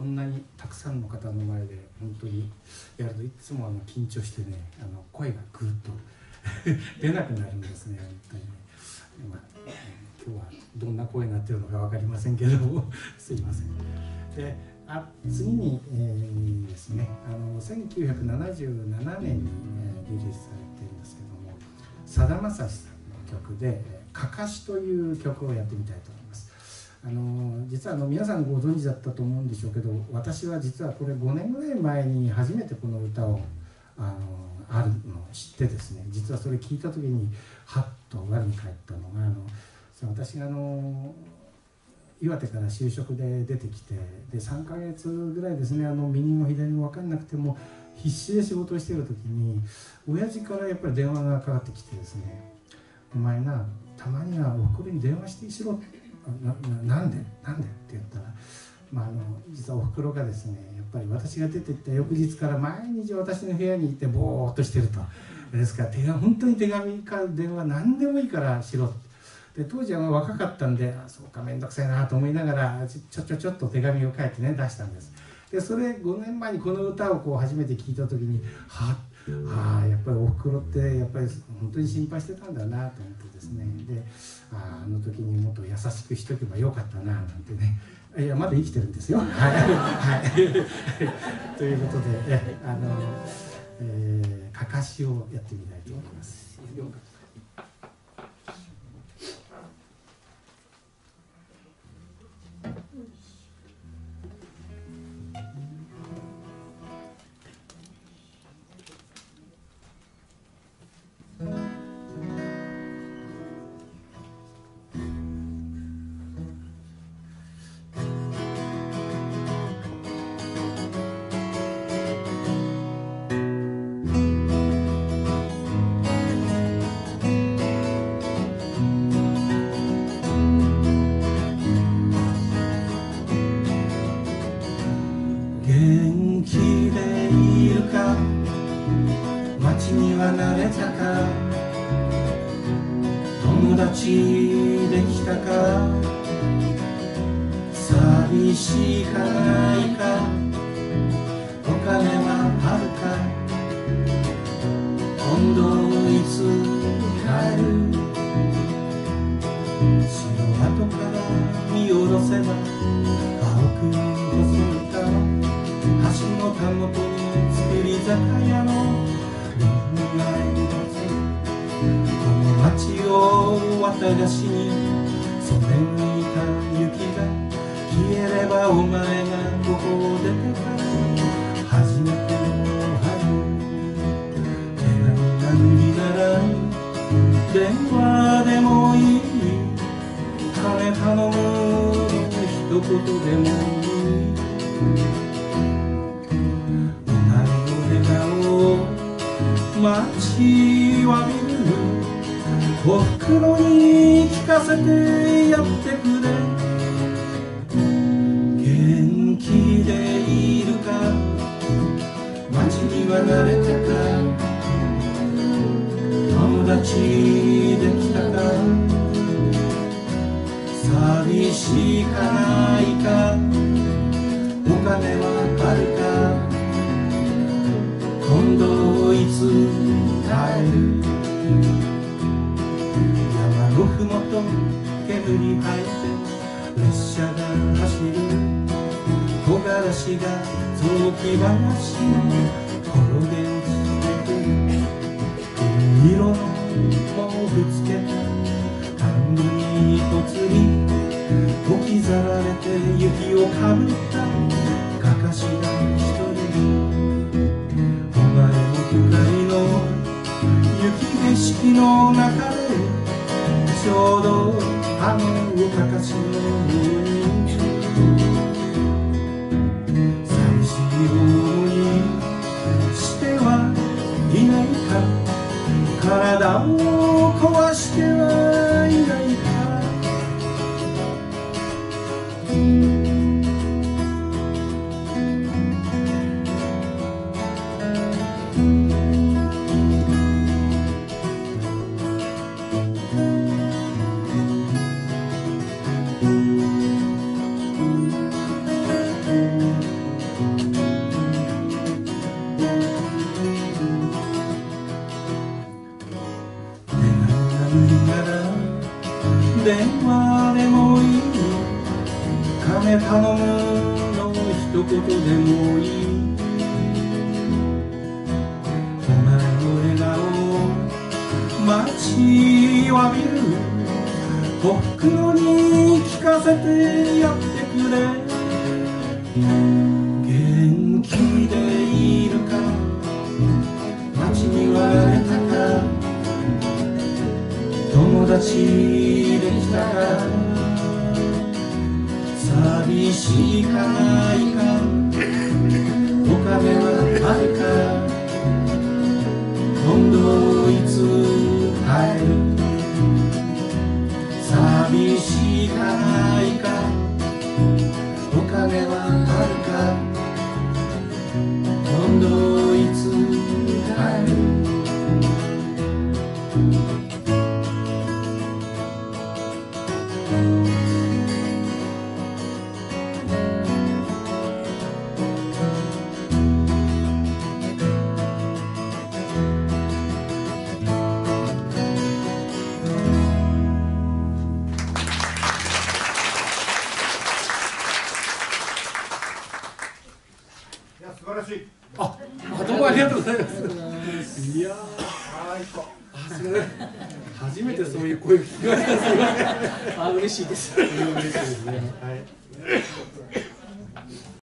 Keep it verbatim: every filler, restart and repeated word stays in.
んなにたくさんの方の前で本当にやるといつもあの緊張してね、あの声がぐーっと出なくなるんですね、本当にね。まあ、今日はどんな声になってるのか分かりませんけどもすいません。であ次に、えー、ですね、あのせんきゅうひゃくななじゅうななねんに、えー、リリースされているんですけども、さだまさしさんの曲で「かかし」という曲をやってみたいと思います。あの実はあの皆さんご存知だったと思うんでしょうけど、私は実はこれごねんぐらい前に初めてこの歌をあのあるのを知ってですね、実はそれ聞いた時にハッと我に返ったのが、あの私があの岩手から就職で出てきて、でさんかげつぐらいですね、あの右も左も分かんなくても必死で仕事をしている時に親父からやっぱり電話がかかってきてですね、お前な、たまにはおふくろに電話してしろ、な, な, なんでなんでって言ったら、まあ、あの実はおふくろがですね、やっぱり私が出て行った翌日から毎日私の部屋にいてぼーっとしてると。ですから手紙、本当に手紙か電話何でもいいからしろ。で当時はまあ若かったんで、あそうか面倒くさいなと思いながらちょちょちょっと手紙を書いてね出したんです。でそれごねんまえにこの歌をこう初めて聞いた時に、はっああやっぱりおふくろってやっぱり本当に心配してたんだなと思ってですね、で あ, あの時にもっと優しくしとけばよかったななんてね、いやまだ生きてるんですよ。はい、はい、ということでえあの、えー、かかしをやってみたいと思います。街には慣れたか、友達できたか、寂しいかないか、お金はあるか、今度いつ帰る、城跡から見下ろせば青く細い川、橋のたもとに造り酒屋のこの街を綿菓子に染め抜いた雪が消えれば、お前がここを出てから初めての春、手紙が無理なら電話でもいい、金頼む一言でもいい、お前の笑顔を待ちわびる、おふくろに聞かせてやってくれ、元気でいるか、街には慣れたか、友達できたか、寂しいかないか、お金はあるか、今度いつ帰る、山のふもと煙吐いて列車が走る、木枯らしが雑木林に転げ落ちてくる、銀色の藻をぶつけた田んぼにぽつり、置き去られて雪をかぶったかかしが一人、雪景色の中でちょうどあのかかしのように寂しい思いしてはいないか、体を壊してはいないか、 頼むの一言でもいい。お前の笑顔待ちわびる。おふくろに聞かせてやってくれ。元気でいるか、街には出たか、友達できたか。寂しいかないか、お金はあるか、今度いつ帰る。寂しいかないか、お金はあるか、今度いつ帰る。 素晴らしい。 あ、どうもありがとうございます。いやー、あ、すみません。初めてそういう声を聞きました。すみません。あ、嬉しいです。嬉しいですね。はい。